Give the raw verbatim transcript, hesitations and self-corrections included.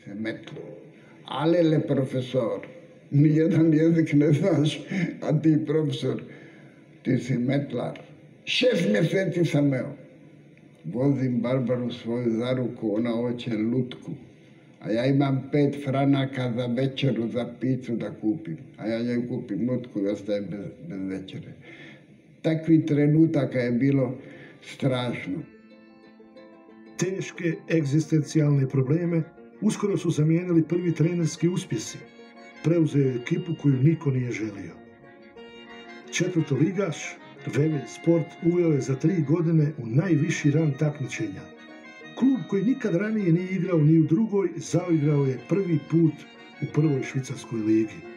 se metlu. Alele profesor, nijedan jezik ne znaš, a ti profesor, ti si metlar. Šest mjeseci sam evo. Vozim Barbaru svoju za ruku, ona hoće lutku. A ja imam pet franaka za večeru, za picu da kupim. A ja njoj kupim lutku i ostajem bez, bez večere. Takvih trenutaka je bilo strašno. Teške egzistencijalne probleme uskoro su zamijenili prvi trenerski uspjesi. Preuzeo je ekipu koju niko nije želio. Četvrtoligaš Vele Sport uveo je za tri godine u najviši rang takmičenja. Klub koji nikad ranije nije igrao ni u drugoj, zaigrao je prvi put u prvoj švicarskoj ligi.